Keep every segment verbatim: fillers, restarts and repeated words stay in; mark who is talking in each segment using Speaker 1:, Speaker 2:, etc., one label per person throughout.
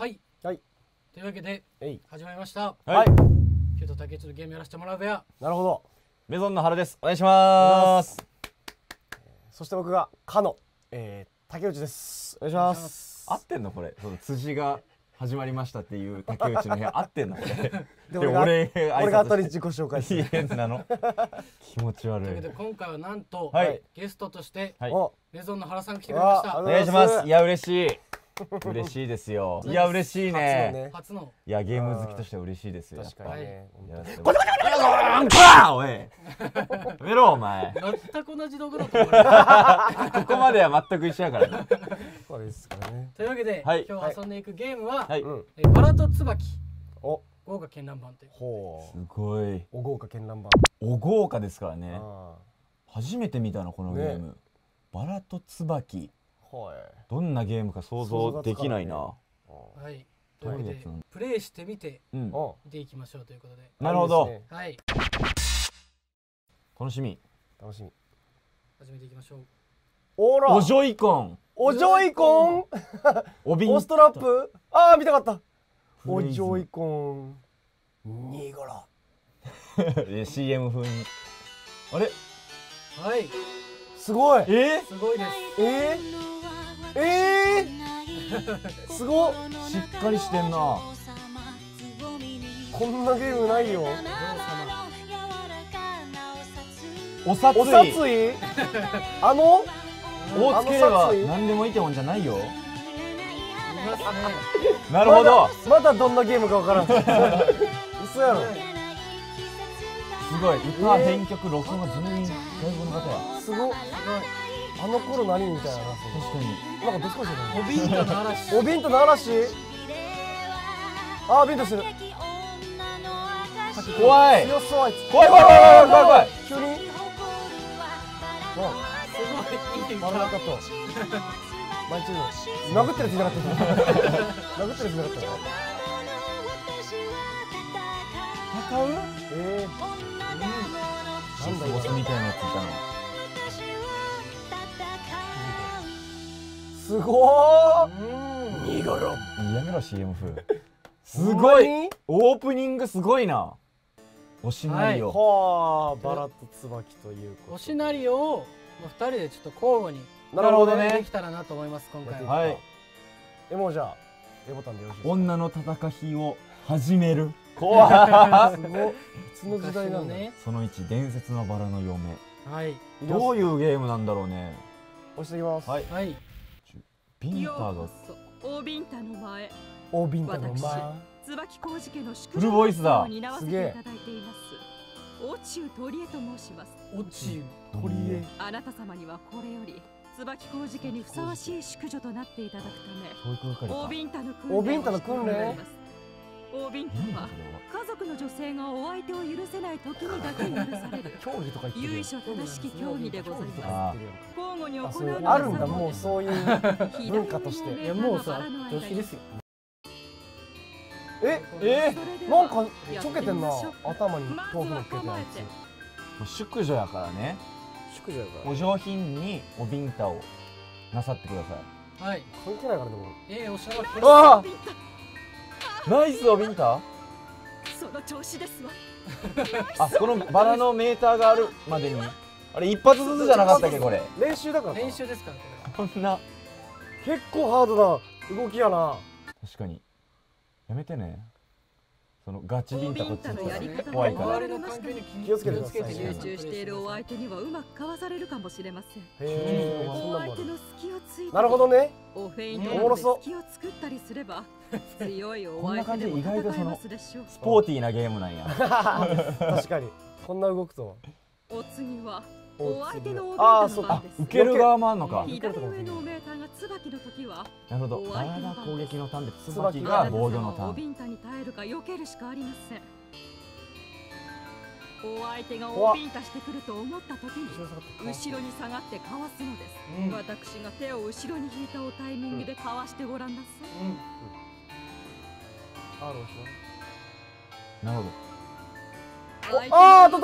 Speaker 1: はい。
Speaker 2: はい。
Speaker 1: というわけで
Speaker 2: えい。
Speaker 1: 始まりました。
Speaker 2: はい。
Speaker 1: キュート竹内のゲームやらせてもらう部屋。
Speaker 2: なるほど。
Speaker 3: メゾンの原です。お願いします。
Speaker 2: そして僕がかの、えー、竹内です。お願いします。
Speaker 3: 合ってんのこれ。その辻が始まりましたっていう竹内の部屋合ってんのこれ。
Speaker 2: で俺が
Speaker 3: 俺
Speaker 2: 俺が後に自己紹介する。
Speaker 3: 変なの。気持ち悪い。
Speaker 1: というわけで今回はなんと、
Speaker 3: はい、
Speaker 1: ゲストとして、
Speaker 3: はい、
Speaker 1: メゾンの原さん来てくれました。
Speaker 3: お願いします。いや嬉しい。嬉しいですよ。いや嬉しいね。
Speaker 1: 初の。
Speaker 3: いやゲーム好きとしては嬉しいですよ。
Speaker 2: 確かにね。
Speaker 3: これこれこれこれおい。やめろお前。
Speaker 1: 全く同じ道具だと思う。こ
Speaker 3: こまでは全く一緒やからね。
Speaker 2: そうですからね。
Speaker 1: というわけで今日遊んでいくゲームはバラと椿。お。豪華絢爛版という。
Speaker 2: ほう。
Speaker 3: すごい。
Speaker 2: お豪華絢爛版。
Speaker 3: お豪華ですからね。初めて見たのこのゲーム。バラと椿。どんなゲームか想像できないな。はい。
Speaker 1: というわけでプレイしてみて見ていきましょうということで。
Speaker 3: なるほど。
Speaker 1: はい。
Speaker 3: 楽しみ。
Speaker 2: 楽しみ。
Speaker 1: 始めていきましょう。
Speaker 2: おら。
Speaker 3: おジョイコン。
Speaker 2: おジョイコン。
Speaker 3: おビン。
Speaker 2: オストラップ。ああ見たかった。おジョイコン。にごろ。
Speaker 3: シーエム 風に。あれ。
Speaker 1: はい。
Speaker 2: すごい。
Speaker 1: え？すごいです。
Speaker 2: えー？えー、すごっ。
Speaker 3: しっかりしてんな。
Speaker 2: こんなゲームないよ。
Speaker 3: おさつい。
Speaker 2: おさつい。あの。
Speaker 3: 大つければ何でもいいってもんじゃないよ。なるほど。
Speaker 2: まだどんなゲームかわからん。嘘やろ。
Speaker 3: すごい。歌編曲録音が全員外国の方や。
Speaker 2: すごっ。あの頃何みたいな。
Speaker 3: 確かに。
Speaker 2: なんかどっちかじゃない。
Speaker 1: おビンタの嵐。
Speaker 2: おビンタの嵐。ああビンタする。
Speaker 3: 怖い。
Speaker 2: 強そうあいつ。
Speaker 3: 怖い怖い怖い怖い怖い。
Speaker 2: 急に。
Speaker 1: すごいいい。
Speaker 2: バラカと。毎日の殴ってるやついなかった。殴ってるやついなかった。
Speaker 3: 戦う？
Speaker 2: ええ。
Speaker 3: なんだボスみたいなやついたの。
Speaker 2: すごー。にごろ。
Speaker 3: やめろ シーエム 風。すごい。オープニングすごいな。おしなりを。
Speaker 2: はあ、バラと椿ということ。
Speaker 1: おしなりをふたりでちょっと交互に。
Speaker 3: なるほどね。
Speaker 1: できたらなと思います今回は。
Speaker 3: はい。
Speaker 2: えもうじゃあ A ボタンでよろしいですか。
Speaker 3: 女の戦いを始める。
Speaker 2: 怖い。すごい。いつの時代なんだね。
Speaker 3: そのいち伝説のバラの嫁。
Speaker 1: はい。
Speaker 3: どういうゲームなんだろうね。
Speaker 2: 押していきます。
Speaker 1: はい。はい。
Speaker 3: ビンタが。
Speaker 4: 大ビンタの前。
Speaker 2: 大ビンタの前。
Speaker 4: 椿小路家の宿
Speaker 3: フルボイスだ。
Speaker 4: を担わせていただいています。オチュ鳥江と申します。
Speaker 1: オチ
Speaker 2: ュ鳥江。
Speaker 4: あなた様にはこれより椿小路家にふさわしい宿女となっていただくため、大ビンタの訓練をしてもらいます。大ビンタは家族の女性がお相手を許せない時にだけ許される由緒正しき競技でございます。交互に行うのが
Speaker 2: あるんだもうそういう文化として。
Speaker 1: いやもうさ常識ですよ。
Speaker 2: ええなんかちょけてんな。頭に豆腐のっけたや
Speaker 3: つ。宿女やからね。
Speaker 2: 宿女やから。
Speaker 3: お上品におビンタをなさってくださ
Speaker 1: い。はい。
Speaker 2: 関係ないからでも。
Speaker 1: ええおしゃれ。
Speaker 3: ああ。ナイスおビンタ。
Speaker 4: その調子ですわ。
Speaker 3: あ、このバラのメーターがあるまでに。あれ一発ずつじゃなかったっけこれ。
Speaker 2: 練習だから。
Speaker 1: 練習ですから
Speaker 3: こんな。
Speaker 2: 結構ハードな動きやな。
Speaker 3: 確かに。やめてね。そのガチビンタこっち怖いから。
Speaker 2: 気をつけてください。
Speaker 4: 集中しているお相手にはうまくかわされるかもしれません。
Speaker 2: へえ。
Speaker 4: お相手の隙をついて。
Speaker 2: なるほどね。
Speaker 4: おフェイントの隙を作ったりすれば強いお相手でも戦えますでしょう。
Speaker 3: スポーティーなゲームなんや。
Speaker 2: 確かに。こんな動くと。
Speaker 4: お次は。お相手のおビン
Speaker 2: タの番です。
Speaker 3: 受ける側もあんのか。
Speaker 4: 左上のメーターが椿の時は。
Speaker 3: なるほど。バラが攻撃のターンで椿が防御のターン。
Speaker 4: おビンタに耐えるか避けるしかありません。お相手がおビンタしてくると思った時に後ろに下がってかわすのです。私が手を後ろに引いたタイミングでかわしてごらんなさい。
Speaker 3: なるほ
Speaker 2: ど。ああ取った。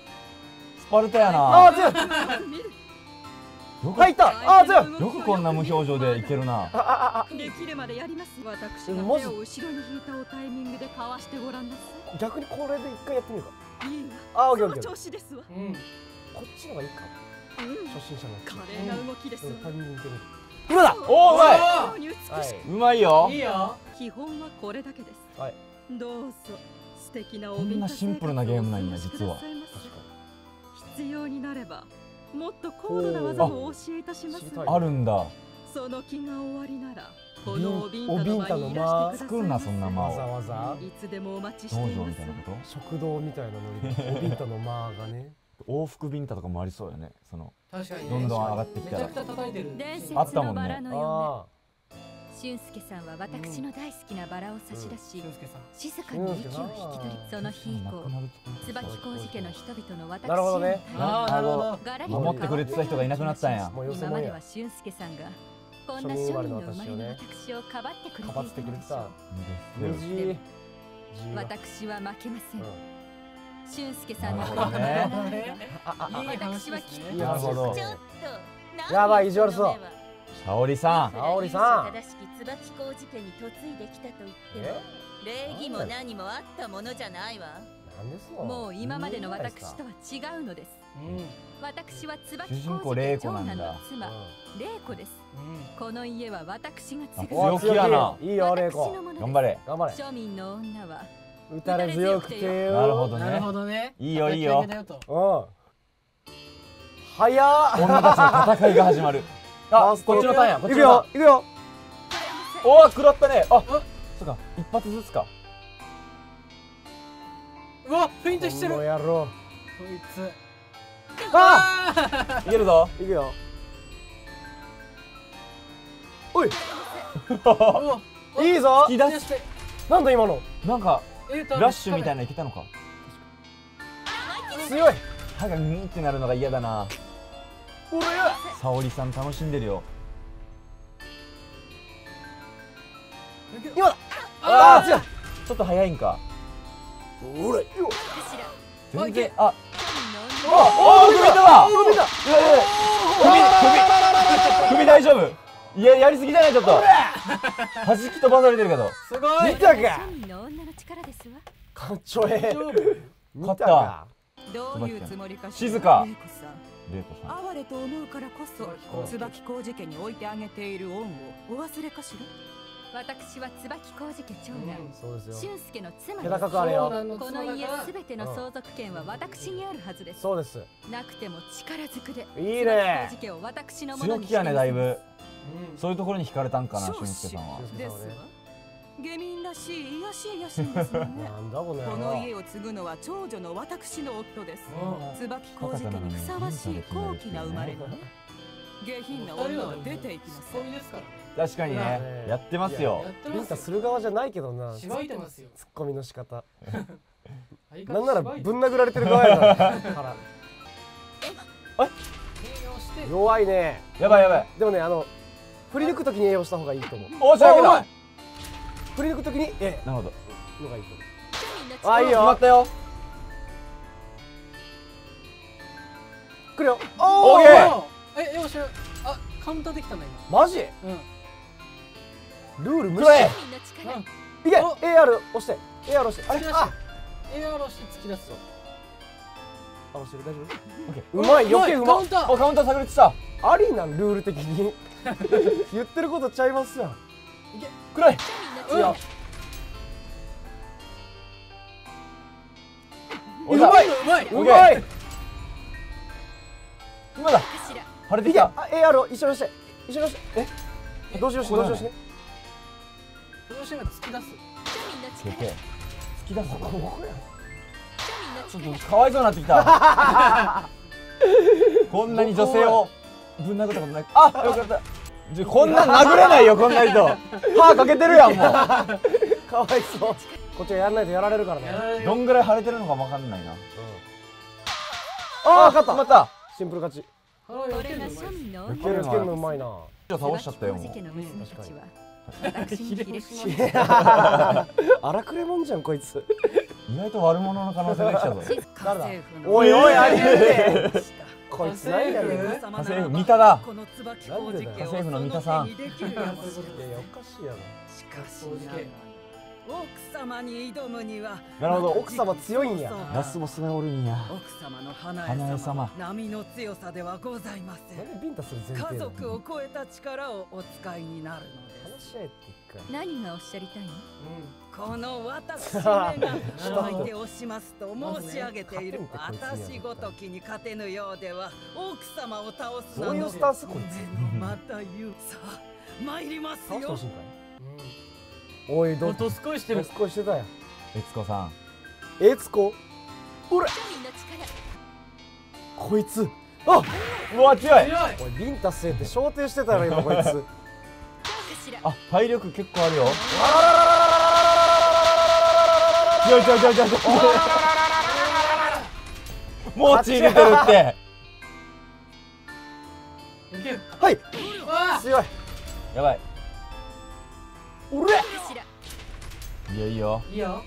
Speaker 3: うわ。スパルタやな。
Speaker 2: ああ強い。 入った。あ、強い。
Speaker 3: よくこんな無表情でいけるな。
Speaker 4: できるまでやります。私が手を後ろに引いたおタイミングでかわしてごらんなさい。
Speaker 2: 逆にこれで一回やってみるか。
Speaker 4: いい
Speaker 2: わ。あ、オッケー
Speaker 4: その
Speaker 2: オッケー。
Speaker 4: 調子ですわ。
Speaker 2: こっちの方がいいか。初心者の。
Speaker 4: 華麗な動きですわ。
Speaker 2: タイミングで見る。今だ。
Speaker 3: おお、うまい。
Speaker 4: う
Speaker 3: まいよ。
Speaker 1: いいよ。
Speaker 4: 基本はこれだけです。
Speaker 2: はい。
Speaker 4: どうぞ素敵なお
Speaker 3: こんなシンプルなゲームなんや実は。
Speaker 4: 必要になればもっと高度な技もお教えいたします。
Speaker 3: あるんだ。
Speaker 4: その気が終わりならこのおビンタの間にいらしてください。
Speaker 3: 作るなそんな間を。
Speaker 2: わざわざ
Speaker 4: いつでもお待ちしています。
Speaker 3: 農場みたいなこと？
Speaker 2: 食堂みたいなノリでおビンタの間がね。
Speaker 3: 往復ビンタとかもありそうよね。その
Speaker 1: 確かに
Speaker 3: どんどん上がってきたら。あったもんね。
Speaker 5: 俊介さんは私の大好きなバラを差し出し、静かに息を引き取り、その日以降、椿小路家の人々の私への対応、ガラリと
Speaker 3: 守ってくれてた人がいなくなったんや。
Speaker 5: 今までは俊介さんがこんな庶民の生まれの私をかばってくれていたのでしょう。でも私は負けません。俊介さんのことがなら私はきっと
Speaker 3: なるほど。
Speaker 2: やばい、意地悪そう。
Speaker 3: 沙織さん、
Speaker 2: 沙織さん。
Speaker 6: 正しき椿小路家に嫁いできたと言っても礼儀も何もあったものじゃないわ。
Speaker 5: もう今までの私とは違うのです。私は椿
Speaker 3: 主人公
Speaker 5: 小路
Speaker 3: 玲
Speaker 5: 家長男の
Speaker 3: 子なんだ。
Speaker 5: 妻、玲子です。この家は私が継ぐ。
Speaker 3: 強気やな。
Speaker 2: いいよ、玲子。
Speaker 3: 頑張れ。
Speaker 2: 頑張れ。
Speaker 5: 庶民の女は
Speaker 2: 打たれ強くてよ。
Speaker 3: なるほど
Speaker 1: なるほ
Speaker 3: ね。
Speaker 1: どね。
Speaker 3: いいよいいよ。
Speaker 2: うん。早っ。
Speaker 3: 女たちの戦いが始まる。あ、こっちのターンや。
Speaker 2: 行くよ、行くよ。
Speaker 3: おお、食らったね。あ、そうか、一発ずつか。
Speaker 1: うわ、フェイントしてる。
Speaker 2: この野郎。
Speaker 1: こいつ。
Speaker 2: あ
Speaker 3: いけるぞ。
Speaker 2: 行くよ。おい。いいぞ。
Speaker 3: 突き出し。
Speaker 2: なんだ今の。
Speaker 3: なんかラッシュみたいなのいけたのか。
Speaker 2: 強い。
Speaker 3: 歯がニーってなるのが嫌だな。
Speaker 2: おれや。
Speaker 3: 沙織さん楽しんでるよ。
Speaker 2: 今だ。
Speaker 3: ああ、ちょっと早いんか。
Speaker 2: おれ。
Speaker 3: 全然、あ、おお、首だわ。首だ。首、首、首大丈夫。いや、やりすぎじゃない、ちょっと。弾き飛ばされてるけど。
Speaker 1: すごい。
Speaker 2: 見たか。
Speaker 5: 庶民の女の力ですわ。
Speaker 2: かっちょええ。
Speaker 3: 勝った。
Speaker 4: どういうつもりかしら。
Speaker 3: 静か。
Speaker 4: 玲子さん。哀れと思うからこそ椿小路家に置いてあげている恩をお忘れかしら。
Speaker 5: 私は椿小路家長
Speaker 2: そうですよ。
Speaker 5: 男俊介の妻
Speaker 2: 気
Speaker 5: です。
Speaker 2: 高くあれよ。
Speaker 5: この家すべての相続権は私にあるはずです。
Speaker 2: そうです。
Speaker 5: なくても力ずくで
Speaker 2: いいね。
Speaker 5: 椿小路家を私のものにして
Speaker 3: 強気やね、だいぶ。そういうところに惹かれたんかな、俊介さんは。
Speaker 4: ですわ。下民らしい癒しい野心ですよね。
Speaker 2: なんだこの野郎。
Speaker 4: この家を継ぐのは長女の私の夫です。椿小路家にふさわしい高貴な生まれのね。下品な女が出ていきます。
Speaker 3: 確かにね、やってますよ。
Speaker 2: ビンタする側じゃないけどな。
Speaker 1: しばいてますよ。
Speaker 2: ツッコミの仕方。なんならぶん殴られてる側やから。え？弱いね。
Speaker 3: やばいやばい。
Speaker 2: でもね、あの振り抜くときに栄養した方がいいと思う。
Speaker 3: おっしゃー。
Speaker 2: 振り抜くときにえ
Speaker 3: なるほど。
Speaker 2: のがいいと思う。あ、いいよ。
Speaker 3: 決まったよ。
Speaker 2: 来るよ。
Speaker 3: オーケー。
Speaker 1: え、よし、あ、カウンターできたんだ今。
Speaker 2: マジ？うん。ルール無視。いけ。エーアール 押して。エーアール 押して。あれ？あ。
Speaker 1: エーアール 押して突き出すぞ。
Speaker 2: あ、押してる。大丈夫？オッケー。うまい。余計うまい。
Speaker 3: カウンター。お、カウンター炸裂した。
Speaker 2: ありなんルール的に。言ってることちゃいますやん。
Speaker 1: いけ。
Speaker 3: くらい。
Speaker 2: いや。
Speaker 1: うまい。うまい。
Speaker 2: うまい。
Speaker 3: 今だ。晴れてきた。
Speaker 2: あ、エーアール 一緒にして。一緒にして。え？どうしようし、どうしようしね。
Speaker 1: どうしよう突き出す。
Speaker 3: 突き出す。
Speaker 2: ここや。
Speaker 3: ちょっとかわいそうになってきた。こんなに女性をぶん殴ったことない。あ、よかった。こんなん殴れないよ、こんな人。歯かけてるやん、もう。
Speaker 2: かわいそう。こっちがやらないとやられるからね。
Speaker 3: どんぐらい腫れてるのかわかんないな。
Speaker 2: ああ、勝った。
Speaker 3: また。
Speaker 2: シンプル勝ち。
Speaker 5: これが庶民の
Speaker 2: 受けるつけるのうまいな。
Speaker 3: じゃ倒しちゃったよ。もう。
Speaker 2: 荒くれもんじゃんこいつ。
Speaker 3: 意外と悪者の可能性が来たぞ。
Speaker 2: 誰だ。おいおいありえねえ。 こいつ何やねん。
Speaker 3: 家政婦三田だ。
Speaker 6: この椿
Speaker 2: なんでだよ
Speaker 3: 家政婦の三田さん。
Speaker 2: いやいやおかしいやろ。
Speaker 6: しかし奥様に挑むには
Speaker 3: なるほど。
Speaker 2: 奥様強いんや。
Speaker 3: ラスボスがおるんや。
Speaker 6: 奥様の花
Speaker 3: 花江
Speaker 6: 江様
Speaker 3: 様。
Speaker 6: 波の強さではございません。
Speaker 2: なんでビンタする前提
Speaker 6: 家
Speaker 2: なの。
Speaker 6: 族を超えた力をお使いになるのです。
Speaker 2: 話し合えって一回。
Speaker 5: 何がおっしゃりたいの？
Speaker 6: この私めが相手をしますと申し上げている。私ごときに勝てぬようでは奥様を倒すなど
Speaker 2: どういうスタンスこいつ。
Speaker 6: また言う。さあ参りますよ
Speaker 2: 倒してほしいんかい。おいど
Speaker 1: ドスコイしてる。
Speaker 2: ドスコイしてたやん。
Speaker 3: 悦子さん。
Speaker 2: えつこ。ほら。こいつ。あ。
Speaker 3: うわ強い。
Speaker 2: おいビンタせえって焦点してたろ今こいつ。
Speaker 3: あ体力結構あるよ。強い強い強い強い強い。もう血入れてるって。
Speaker 2: はい強い。
Speaker 3: やばい。
Speaker 2: おれ。
Speaker 3: いいよいいよ。
Speaker 1: いいよ。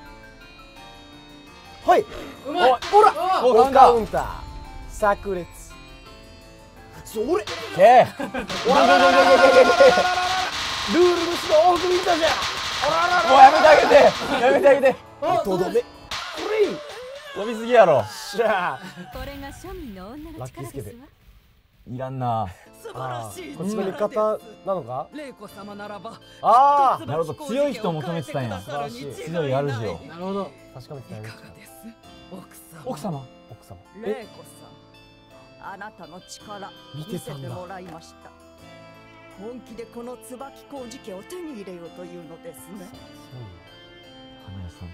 Speaker 2: はい。
Speaker 1: うまい。
Speaker 2: ほら。
Speaker 3: お
Speaker 2: カウンター。炸裂。それ。
Speaker 3: け。
Speaker 2: ルール無視の大食いだじゃん。
Speaker 3: もうやめてあげて。やめてあげて。
Speaker 2: とどめ。フリー。
Speaker 3: 飛びすぎやろ。
Speaker 2: しゃあ。
Speaker 5: これが庶民の女の力ですわ。
Speaker 3: いらんな。
Speaker 6: 素晴らしい。
Speaker 2: こっちの味方なのか。
Speaker 6: 玲子様ならば。
Speaker 2: あ
Speaker 3: あ。なるほど強い人を求めてたんや。強い主を。
Speaker 1: なるほど。
Speaker 2: 確かめてたね。
Speaker 6: 奥様。
Speaker 2: 奥様。
Speaker 6: 玲子さん。あなたの力見せてもらいました。本気でこの椿工事家を手に入れようというのですね。
Speaker 3: 花屋さん。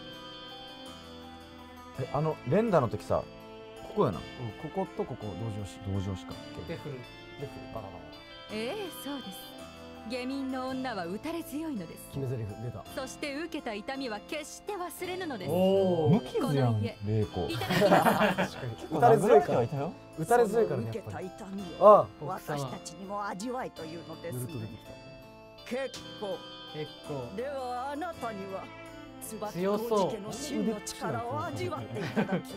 Speaker 3: えあの連打の時さここやな。
Speaker 2: うんこことここ同情し
Speaker 3: 同情しか。
Speaker 1: デフル
Speaker 2: デフルバカバカ。
Speaker 5: ええそうです。下民の女は打たれ強いのです。
Speaker 2: 決め台詞出た。
Speaker 5: そして受けた痛みは決して忘れぬのです。
Speaker 3: おお無傷やん玲子。
Speaker 5: いただきます。
Speaker 2: 確かに打たれ強いから。打たれ強いからねやっぱり。
Speaker 6: ああ私たちにも味わいというのですね。結構
Speaker 1: 結構
Speaker 6: ではあなたには椿工事家の真の力を味わっていただきます。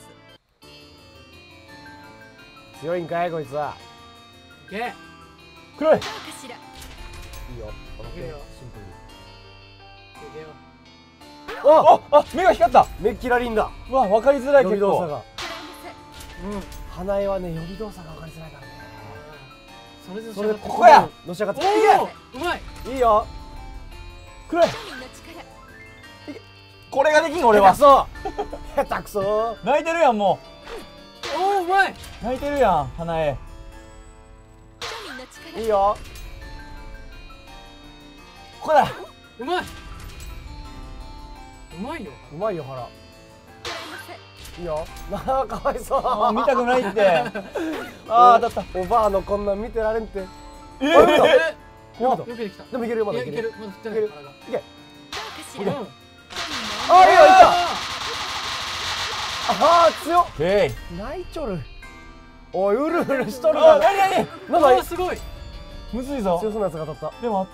Speaker 2: 強いんかいこいつは。
Speaker 1: いけ。
Speaker 3: 黒い。
Speaker 2: いいよ。
Speaker 1: いけよ。
Speaker 2: シンプルに。
Speaker 1: いけよ。
Speaker 2: あ
Speaker 3: あ目が光った。
Speaker 2: 目キラリンだ。
Speaker 3: うわ分かりづらい結構。
Speaker 2: 予備動作が。うん。花江はね予備動作が分かりづらいからね。
Speaker 1: それで
Speaker 2: それでここや。のし上がって。い
Speaker 1: け。うまい。
Speaker 2: いいよ。
Speaker 3: 黒い。これができん俺は。
Speaker 2: そう下手くそ。
Speaker 3: 泣いてるやんも
Speaker 1: う。おおうまい。
Speaker 3: 泣いてるやん花江。
Speaker 2: いいよ。
Speaker 3: ここだ。
Speaker 1: うまい。うまいよ。
Speaker 2: うまいよ原。いいよ。なあかわいそう。
Speaker 3: あ見たくないって。ああ当たった。
Speaker 2: おばあのこんなん見てられんって。
Speaker 3: え
Speaker 2: え。
Speaker 1: よけてきた。
Speaker 2: でもいけるよまだいける。
Speaker 1: いける。まだ振ってない。い
Speaker 2: け。
Speaker 1: うん。
Speaker 2: あいいよいった。ああ強っ。
Speaker 3: え
Speaker 2: い。泣いちょる。おい、うるうるしとる
Speaker 3: な。
Speaker 2: な。
Speaker 3: になに
Speaker 2: なんか
Speaker 1: すごい。
Speaker 3: むずいぞ。
Speaker 2: 強そうなやつが当たった。
Speaker 3: でも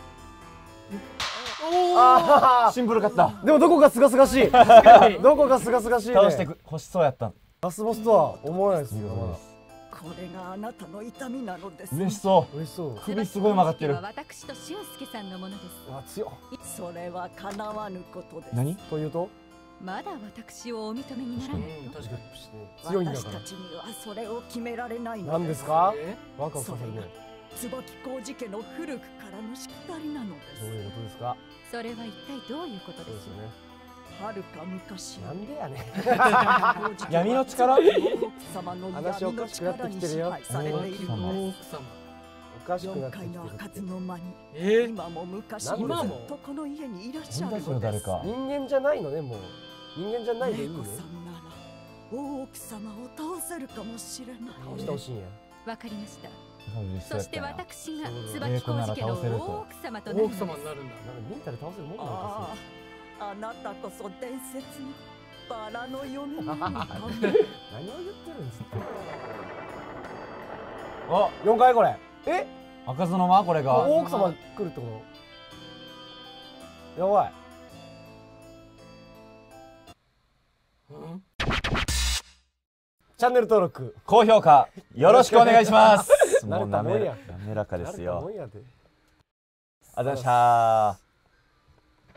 Speaker 2: ああ
Speaker 3: シンプルかった。
Speaker 2: でもどこがすがすがしい。どこがすがすがしい。
Speaker 3: 倒して欲しそうやった。
Speaker 2: ラスボスとは思わないですよ。
Speaker 6: これがあなたの痛みなのです。
Speaker 3: 嬉しそう。
Speaker 2: 嬉しそう。
Speaker 3: 首すごい曲がってる。
Speaker 5: 私と俊介さんのものです。
Speaker 2: あ強っ。
Speaker 6: それは叶わぬことです。
Speaker 3: 何？
Speaker 2: というと？
Speaker 5: まだ私をお認めにならないと。
Speaker 2: 確かに強いんだから。
Speaker 6: 私たちにはそれを決められないのです。
Speaker 2: 何ですか？ワクワクさせるね。
Speaker 6: 椿工事家の古くからのしきたりなのです。
Speaker 2: どういうことですか？
Speaker 5: それは一体どういうことですか？
Speaker 6: はるか昔。
Speaker 2: なんでやねん。
Speaker 3: 闇の力？
Speaker 2: 話おかしくなってきてるよ。
Speaker 6: されているのです。
Speaker 2: おかしくなってきてる。
Speaker 6: よんかいの開かずの間に。
Speaker 1: え
Speaker 6: 今も昔もずっとこの家にいらっしゃる
Speaker 3: のです。
Speaker 2: 人間じゃないのねもう。人間じゃないでいいね。
Speaker 6: 玲子さんなら大奥様を倒せるかもしれない。
Speaker 2: 倒してほしいんや。
Speaker 5: わかりました。そして私が椿工事家の大奥様となる。
Speaker 1: 大奥様になるんだ。
Speaker 2: ミンタで倒せるもんなん
Speaker 6: ああ、あなたこそ伝説のバラの嫁なのかも。
Speaker 2: 何を言ってるんですか。あ、四回これ。え？
Speaker 3: 開かずの間これが。
Speaker 2: 大奥様来るってこと？やばい。 チャンネル登録、
Speaker 3: 高評価よろしくお願いします。もう
Speaker 2: 慣れたもんや
Speaker 3: 滑らかですよ。
Speaker 2: 慣れたもんやで。
Speaker 3: ありがとうございました。